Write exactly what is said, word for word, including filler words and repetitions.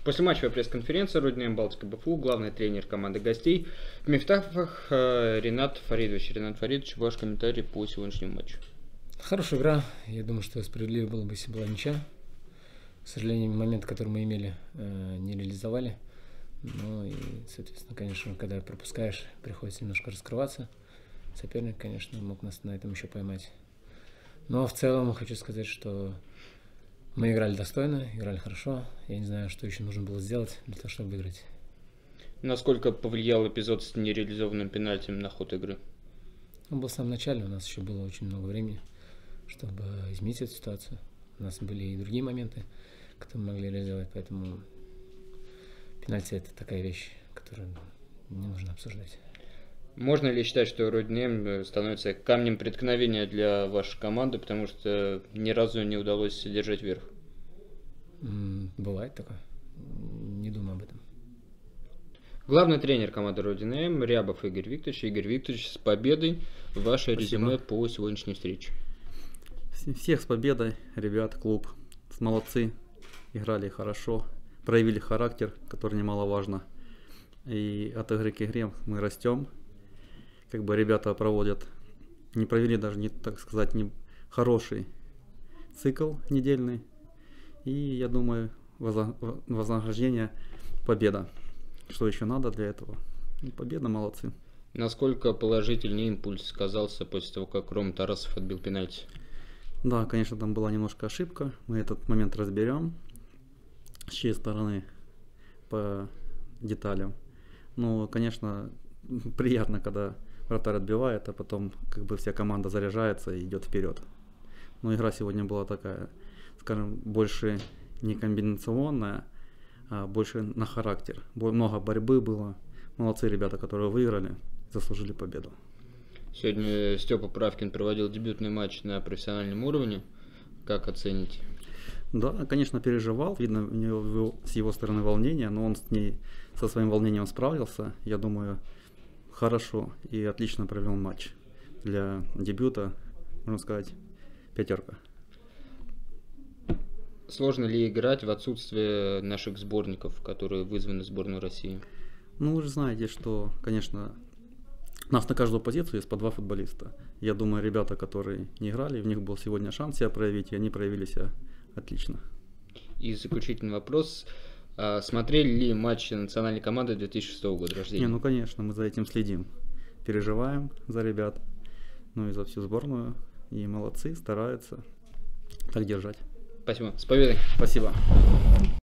После матчевой пресс-конференции Родина М Балтика БФУ, главный тренер команды гостей в Мифтахах Ринат Фаридович. Ринат Фаридович, ваш комментарий по сегодняшнему матчу. Хорошая игра. Я думаю, что справедливо было бы, если была ничья. К сожалению, момент, который мы имели, не реализовали. Ну и, соответственно, конечно, когда пропускаешь, приходится немножко раскрываться. Соперник, конечно, мог нас на этом еще поймать. Но в целом хочу сказать, что мы играли достойно, играли хорошо. Я не знаю, что еще нужно было сделать для того, чтобы выиграть. Насколько повлиял эпизод с нереализованным пенальти на ход игры? Он был в самом начале, у нас еще было очень много времени, чтобы изменить эту ситуацию. У нас были и другие моменты, которые мы могли реализовать, поэтому пенальти — это такая вещь, которую не нужно обсуждать. Можно ли считать, что Родина М становится камнем преткновения для вашей команды, потому что ни разу не удалось держать верх? Бывает такое. Не думаю об этом. Главный тренер команды Родина М Рябов Игорь Викторович. Игорь Викторович, с победой. Ваше резюме по сегодняшней встрече. Всех с победой, ребят, клуб. Молодцы, играли хорошо, проявили характер, который немаловажно. И от игры к игре мы растем. Как бы ребята проводят, не провели даже, не, так сказать, не хороший цикл недельный. И я думаю, вознаграждение — победа. Что еще надо для этого? И победа, молодцы. Насколько положительный импульс сказался после того, как Ром Тарасов отбил пенальти? Да, конечно, там была немножко ошибка. Мы этот момент разберем, с чьей стороны, по деталям. Но, конечно, приятно, когда вратарь отбивает, а потом как бы вся команда заряжается и идет вперед. Но игра сегодня была такая, скажем, больше не комбинационная, а больше на характер. Много борьбы было. Молодцы ребята, которые выиграли, заслужили победу. Сегодня Степа Правкин проводил дебютный матч на профессиональном уровне. Как оцените? Да, конечно, переживал. Видно у него, с его стороны волнение, но он с ней, со своим волнением справился. Я думаю, хорошо и отлично провел матч. Для дебюта, можно сказать, пятерка. Сложно ли играть в отсутствие наших сборников, которые вызваны в сборную России? Ну, вы же знаете, что, конечно, у нас на каждую позицию есть по два футболиста. Я думаю, ребята, которые не играли, в них был сегодня шанс себя проявить, и они проявили себя отлично. И заключительный вопрос. Смотрели ли матчи национальной команды две тысячи шестого года рождения? Не, ну конечно, мы за этим следим. Переживаем за ребят, ну и за всю сборную. И молодцы, стараются так держать. Спасибо. С победой. Спасибо.